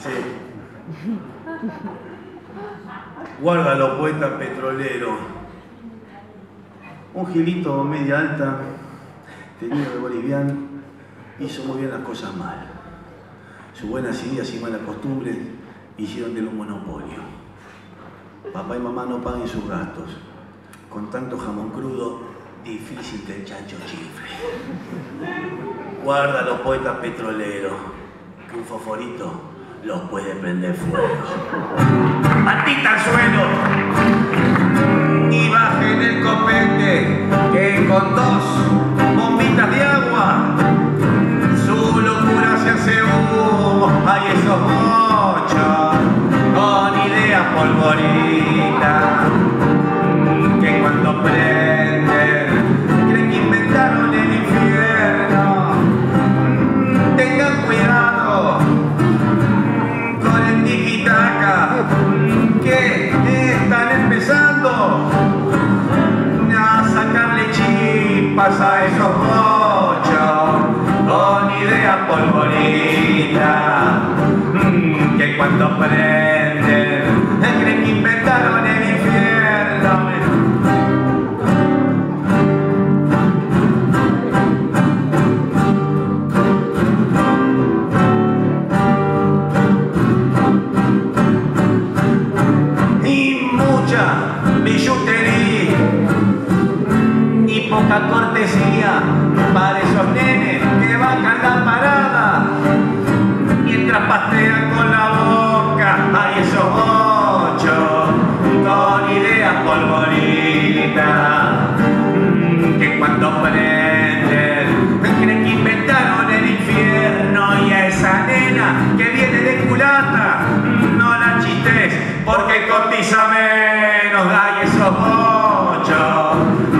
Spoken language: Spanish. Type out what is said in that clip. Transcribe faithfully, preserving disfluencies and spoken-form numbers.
Sí. Guárdalo, poeta petrolero. Un gilito media alta, tenido de boliviano, hizo muy bien las cosas mal. Sus buenas ideas y malas costumbres hicieron de él un monopolio. Papá y mamá no paguen sus gastos. Con tanto jamón crudo, difícil que el chancho chifle. Guárdalo, poeta petrolero, que un fosforito los puede prender fuego. ¡Patita al suelo! Y bajen el copete, que con dos bombitas de agua su locura se hace humo. ¡Ay, esos mochos con ideas polvoritas que cuando prenden creen que inventaron el infierno! Tengan cuidado con el tiki-taka, que están empezando a sacarle chispas a esos mochos con ideas polvoritas que cuando prenden creen que inventaron el infierno. Y mucha billutería y poca cortesía para esos nenes que bajan la parada mientras pastean con la boca. Hay esos mochos con ideas polvoritas que cuando prenden creen que inventaron el infierno. Y a esa nena que viene de culata no la chistes porque cotiza menos. Hay esos mochos